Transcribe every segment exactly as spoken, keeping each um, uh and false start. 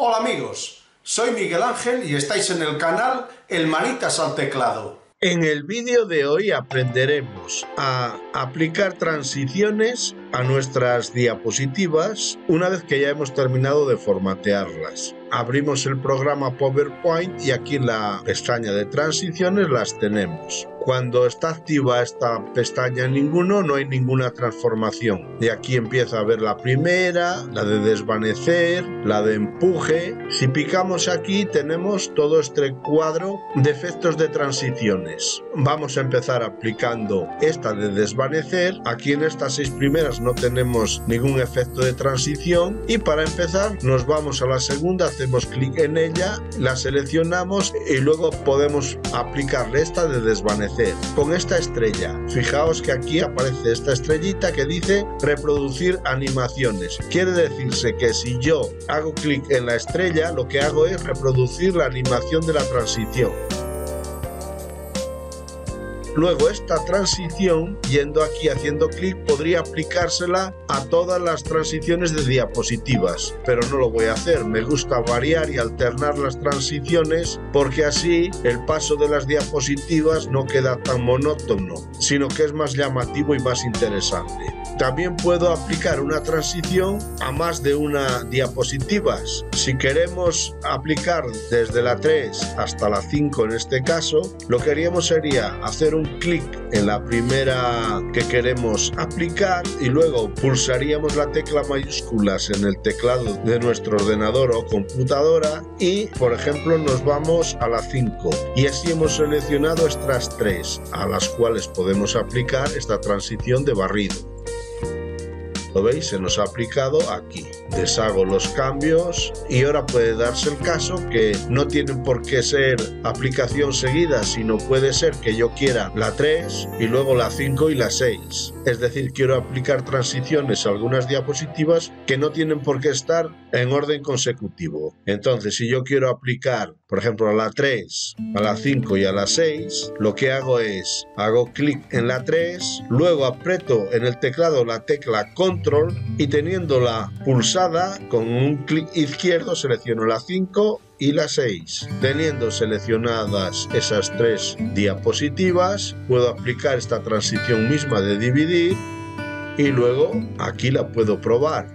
Hola amigos, soy Miguel Ángel y estáis en el canal El Manitas al Teclado. En el vídeo de hoy aprenderemos a aplicar transiciones a nuestras diapositivas una vez que ya hemos terminado de formatearlas. Abrimos el programa PowerPoint y aquí en la pestaña de transiciones las tenemos. Cuando está activa esta pestaña ninguno, no hay ninguna transformación. De aquí empieza a ver la primera, la de desvanecer, la de empuje. Si picamos aquí tenemos todo este cuadro de efectos de transiciones. Vamos a empezar aplicando esta de desvanecer. Aquí en estas seis primeras no tenemos ningún efecto de transición y para empezar nos vamos a la segunda, hacemos clic en ella, la seleccionamos y luego podemos aplicarle esta de desvanecer con esta estrella. Fijaos que aquí aparece esta estrellita que dice reproducir animaciones. Quiere decirse que si yo hago clic en la estrella, lo que hago es reproducir la animación de la transición. Luego esta transición, yendo aquí haciendo clic, podría aplicársela a todas las transiciones de diapositivas, pero no lo voy a hacer. Me gusta variar y alternar las transiciones porque así el paso de las diapositivas no queda tan monótono, sino que es más llamativo y más interesante. También puedo aplicar una transición a más de una diapositivas. Si queremos aplicar desde la tres hasta la cinco en este caso, lo que haríamos sería hacer un clic en la primera que queremos aplicar y luego pulsaríamos la tecla mayúsculas en el teclado de nuestro ordenador o computadora y, por ejemplo, nos vamos a la cinco y así hemos seleccionado estas tres a las cuales podemos aplicar esta transición de barrido. ¿Lo veis? Se nos ha aplicado aquí. Deshago los cambios y ahora puede darse el caso que no tienen por qué ser aplicación seguida, sino puede ser que yo quiera la tres y luego la cinco y la seis. Es decir, quiero aplicar transiciones a algunas diapositivas que no tienen por qué estar en orden consecutivo. Entonces, si yo quiero aplicar, por ejemplo, a la tres, a la cinco y a la seis, lo que hago es, hago clic en la tres, luego aprieto en el teclado la tecla Control y teniéndola pulsada con un clic izquierdo selecciono la cinco y la seis. Teniendo seleccionadas esas tres diapositivas, puedo aplicar esta transición misma de dividir y luego aquí la puedo probar.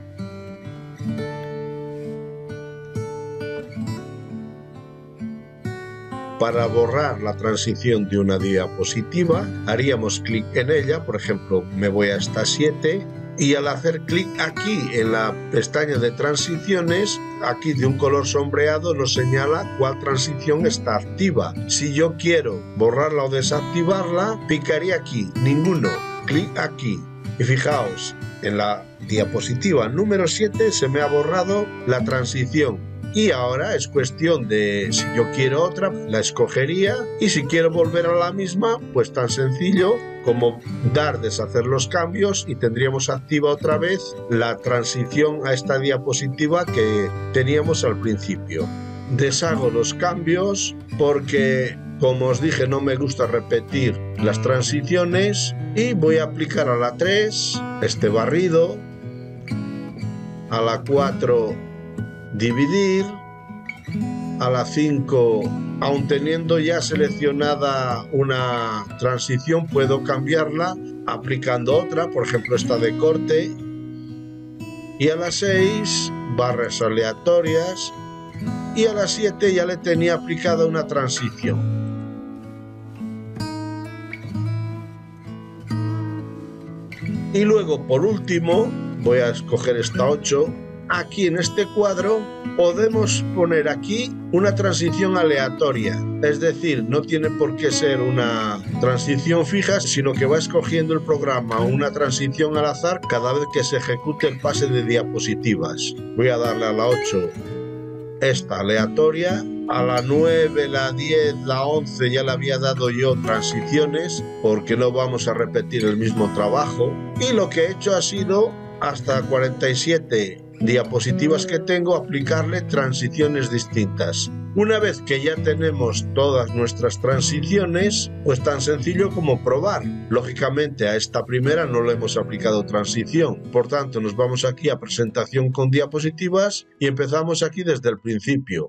Para borrar la transición de una diapositiva, haríamos clic en ella, por ejemplo, me voy a esta siete, y al hacer clic aquí en la pestaña de transiciones, aquí de un color sombreado nos señala cuál transición está activa. Si yo quiero borrarla o desactivarla, picaría aquí, ninguno, clic aquí. Y fijaos, en la diapositiva número siete se me ha borrado la transición. Y ahora es cuestión de si yo quiero otra, la escogería y si quiero volver a la misma, pues tan sencillo como dar, deshacer los cambios y tendríamos activa otra vez la transición a esta diapositiva que teníamos al principio. Deshago los cambios porque, como os dije, no me gusta repetir las transiciones y voy a aplicar a la tres este barrido, a la cuatro dividir, a la cinco, aun teniendo ya seleccionada una transición, puedo cambiarla aplicando otra, por ejemplo esta de corte, y a la seis, barras aleatorias, y a la siete ya le tenía aplicada una transición. Y luego, por último, voy a escoger esta ocho. Aquí en este cuadro podemos poner aquí una transición aleatoria, es decir, no tiene por qué ser una transición fija, sino que va escogiendo el programa una transición al azar cada vez que se ejecute el pase de diapositivas. Voy a darle a la ocho esta aleatoria, a la nueve, la diez, la once ya le había dado yo transiciones porque no vamos a repetir el mismo trabajo y lo que he hecho ha sido hasta cuarenta y siete diapositivas que tengo, aplicarle transiciones distintas. Una vez que ya tenemos todas nuestras transiciones, pues tan sencillo como probar. Lógicamente a esta primera no le hemos aplicado transición, por tanto nos vamos aquí a presentación con diapositivas y empezamos aquí desde el principio.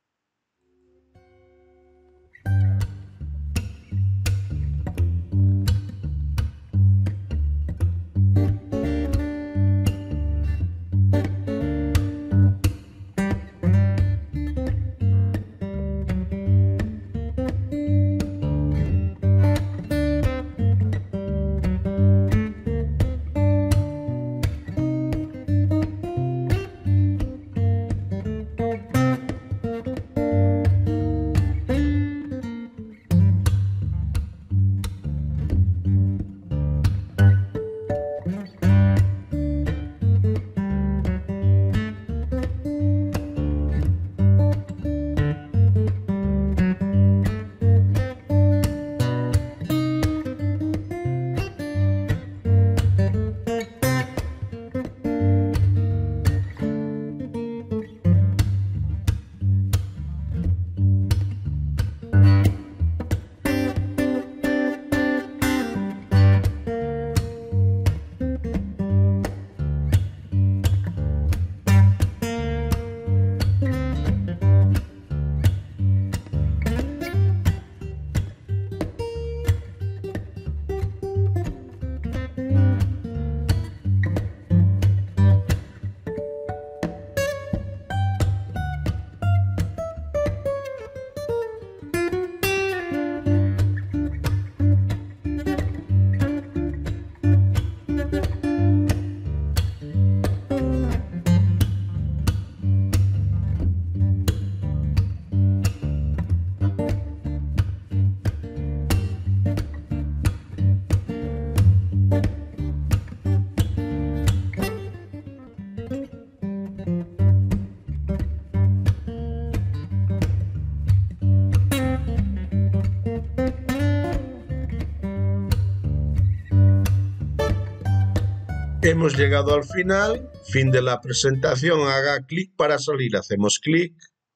Hemos llegado al final, fin de la presentación, haga clic para salir, hacemos clic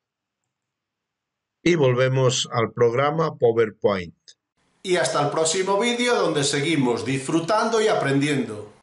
y volvemos al programa PowerPoint. Y hasta el próximo vídeo donde seguimos disfrutando y aprendiendo.